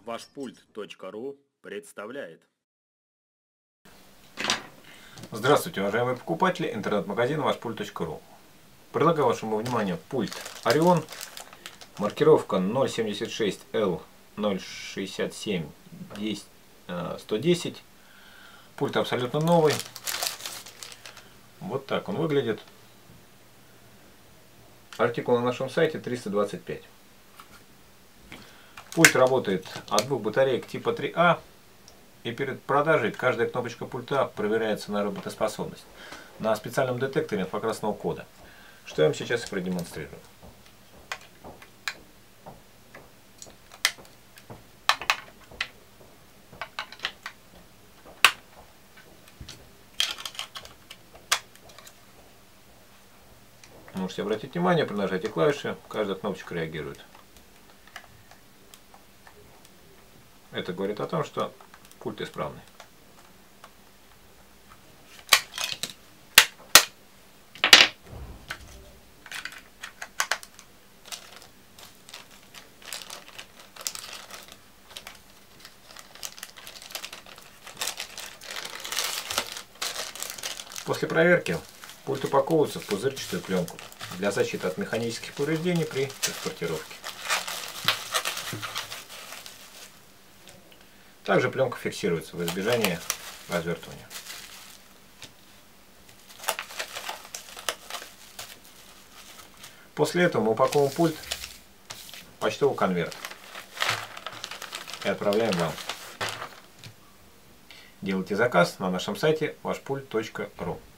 Вашпульт.ру представляет. Здравствуйте, уважаемые покупатели интернет-магазина Вашпульт.ру. Предлагаю вашему вниманию пульт Orion. Маркировка 076L067-110. Пульт абсолютно новый. Вот так он выглядит. Артикул на нашем сайте 325. Пульт работает от двух батареек типа 3А. И перед продажей каждая кнопочка пульта проверяется на работоспособность на специальном детекторе инфракрасного кода, что я вам сейчас и продемонстрирую. Можете обратить внимание, при нажатии клавиши каждая кнопочка реагирует. Это говорит о том, что пульт исправный. После проверки пульт упаковывается в пузырчатую пленку для защиты от механических повреждений при транспортировке. Также пленка фиксируется в избежание развертывания. После этого мы упаковываем пульт в почтовый конверт и отправляем вам. Делайте заказ на нашем сайте вашпульт.ру.